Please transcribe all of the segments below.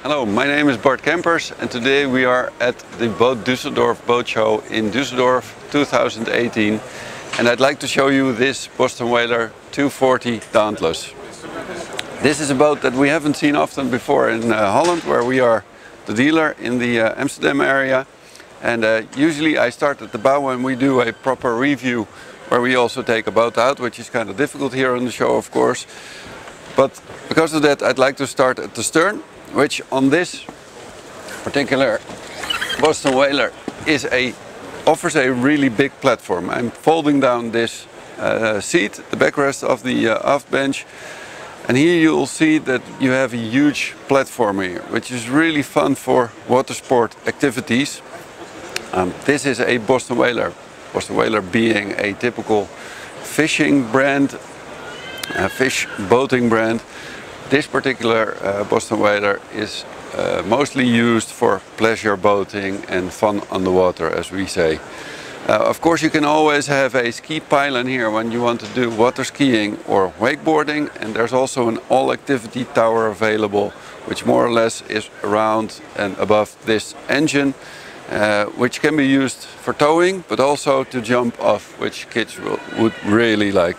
Hello, my name is Bart Kempers and today we are at the Boat Düsseldorf Boat Show in Düsseldorf 2018 and I'd like to show you this Boston Whaler 240 Dauntless. This is a boat that we haven't seen often before in Holland, where we are the dealer in the Amsterdam area, and usually I start at the bow and we do a proper review where we also take a boat out, which is kind of difficult here on the show of course, but because of that I'd like to start at the stern, which on this particular Boston Whaler offers a really big platform. I'm folding down this seat, the backrest of the aft bench, and here you'll see that you have a huge platform here, which is really fun for water sport activities. This is a Boston Whaler. Boston Whaler being a typical fishing brand, fish boating brand. This particular Boston Whaler is mostly used for pleasure boating and fun on the water, as we say. Of course, you can always have a ski pylon here when you want to do water skiing or wakeboarding, and there's also an all-activity tower available, which more or less is around and above this engine, which can be used for towing, but also to jump off, which kids would really like.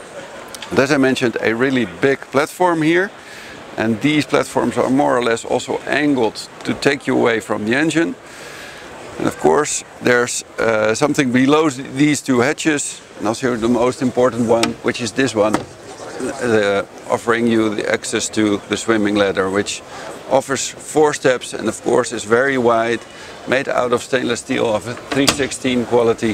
But as I mentioned, a really big platform here, and these platforms are more or less also angled to take you away from the engine. And of course there's something below these two hatches, and also the most important one, which is this one, offering you the access to the swimming ladder, which offers 4 steps and of course is very wide, made out of stainless steel of a 316 quality,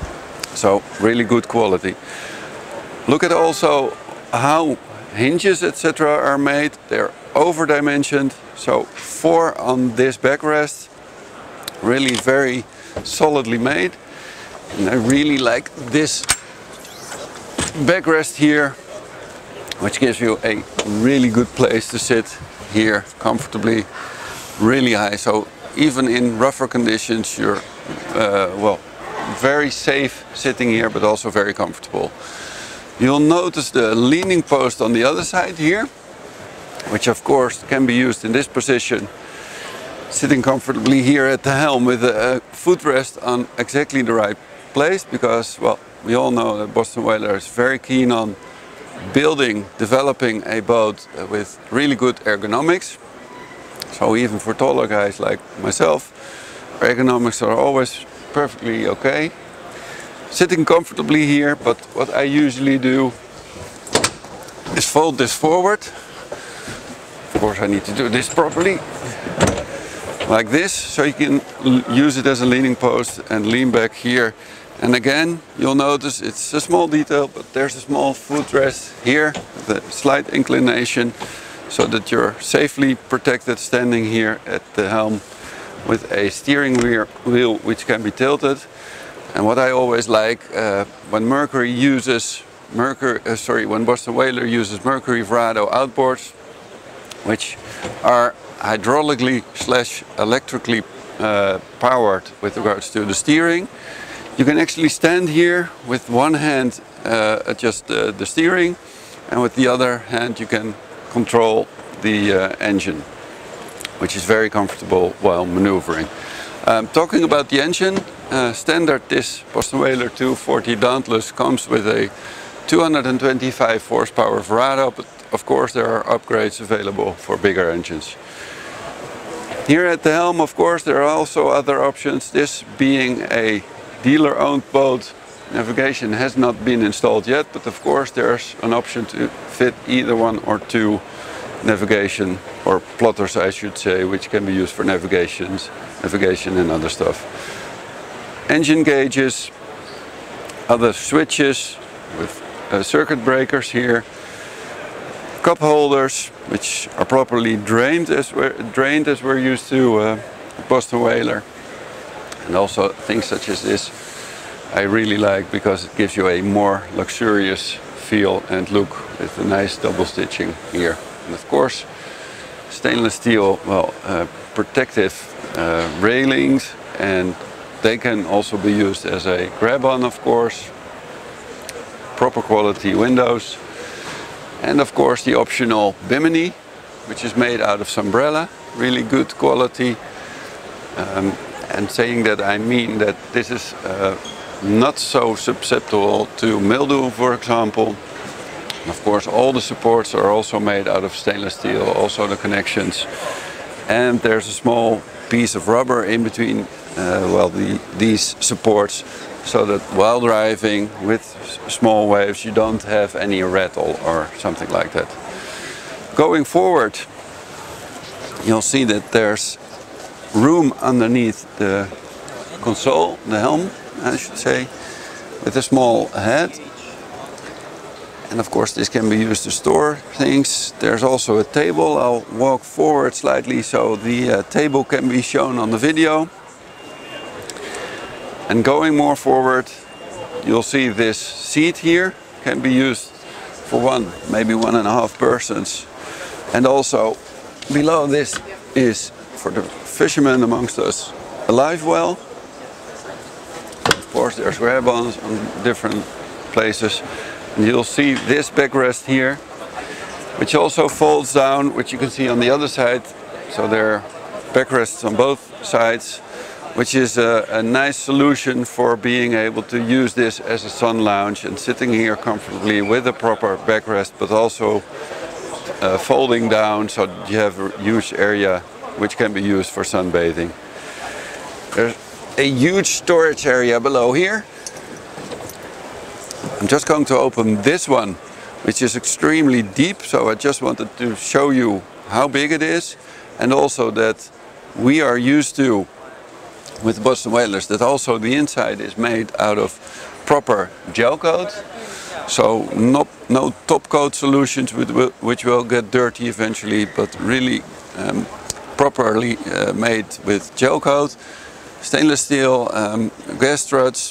so really good quality. Look at also how hinges etc. are made. They're over-dimensioned, so 4 on this backrest, really very solidly made. And I really like this backrest here, which gives you a really good place to sit here comfortably, really high. So even in rougher conditions you're very safe sitting here, but also very comfortable. You'll notice the leaning post on the other side here, which of course can be used in this position, sitting comfortably here at the helm with a footrest on exactly the right place, because, well, we all know that Boston Whaler is very keen on developing a boat with really good ergonomics. So even for taller guys like myself, ergonomics are always perfectly okay. Sitting comfortably here, but what I usually do is fold this forward. Of course I need to do this properly, like this, so you can use it as a leaning post and lean back here. And again, you'll notice it's a small detail, but there's a small footrest here with a slight inclination, so that you're safely protected standing here at the helm with a steering wheel which can be tilted. And what I always like, when Boston Whaler uses Mercury Verado outboards, which are hydraulically / electrically powered with regards to the steering, you can actually stand here with one hand adjust the steering, and with the other hand you can control the engine, which is very comfortable while maneuvering. Talking about the engine, standard this Boston Whaler 240 Dauntless comes with a 225 horsepower Verado, but of course there are upgrades available for bigger engines. Here at the helm, of course, there are also other options. This being a dealer-owned boat, navigation has not been installed yet, but of course there's an option to fit either 1 or 2 navigation, or plotters I should say, which can be used for navigation and other stuff. Engine gauges, other switches with circuit breakers here, cup holders which are properly drained as we're used to Boston Whaler, and also things such as this I really like because it gives you a more luxurious feel and look with a nice double stitching here. And of course stainless steel, protective railings, and they can also be used as a grab-on, of course. Proper quality windows, and of course the optional bimini, which is made out of Sunbrella, really good quality. And saying that, I mean that this is not so susceptible to mildew, for example. Of course, all the supports are also made out of stainless steel, also the connections. And there's a small piece of rubber in between these supports, so that while driving with small waves you don't have any rattle or something like that. Going forward, you'll see that there's room underneath the console, the helm I should say, with a small head. And of course this can be used to store things. There's also a table. I'll walk forward slightly so the table can be shown on the video. And going more forward, you'll see this seat here can be used for one, maybe 1.5 persons. And also below this is, for the fishermen amongst us, a live well. Of course there's grab-ons on different places. And you'll see this backrest here, which also folds down, which you can see on the other side. So there are backrests on both sides, which is a nice solution for being able to use this as a sun lounge and sitting here comfortably with a proper backrest, but also folding down so that you have a huge area which can be used for sunbathing. There's a huge storage area below here. I'm just going to open this one, which is extremely deep, so I just wanted to show you how big it is, and also that we are used to, with Boston Whalers, that also the inside is made out of proper gel coat. So no top coat solutions which will get dirty eventually, but really properly made with gel coat. Stainless steel, gas struts.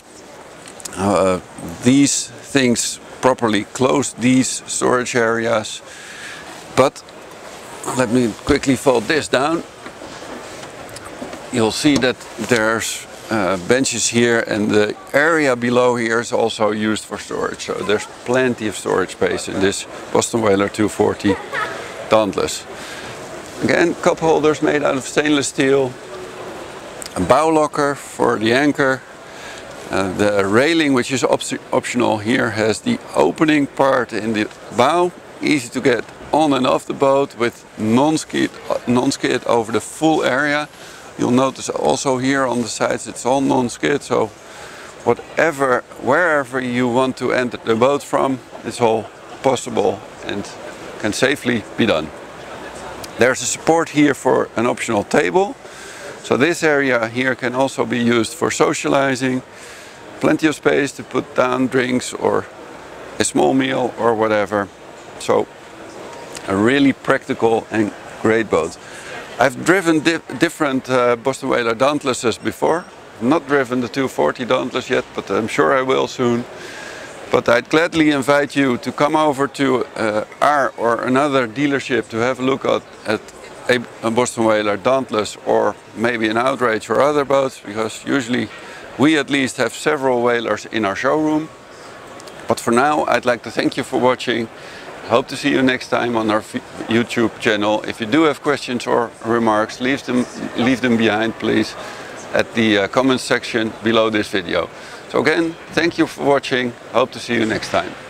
These things properly close these storage areas. But let me quickly fold this down. You'll see that there's benches here, and the area below here is also used for storage. So there's plenty of storage space in this Boston Whaler 240 Dauntless. Again, cup holders made out of stainless steel. A bow locker for the anchor. The railing, which is optional here, has the opening part in the bow. Easy to get on and off the boat with non-skid over the full area. You'll notice also here on the sides it's all non-skid, so wherever you want to enter the boat from, it's all possible and can safely be done. There's a support here for an optional table. So this area here can also be used for socializing. Plenty of space to put down drinks or a small meal or whatever. So a really practical and great boat. I've driven different Boston Whaler Dauntlesses before. Not driven the 240 Dauntless yet, but I'm sure I will soon. But I'd gladly invite you to come over to our or another dealership to have a look at a Boston Whaler Dauntless, or maybe an Outrage or other boats, because usually we at least have several whalers in our showroom. But for now, I'd like to thank you for watching. Hope to see you next time on our YouTube channel. If you do have questions or remarks, leave them behind, please, at the comments section below this video. So again, thank you for watching. Hope to see you next time.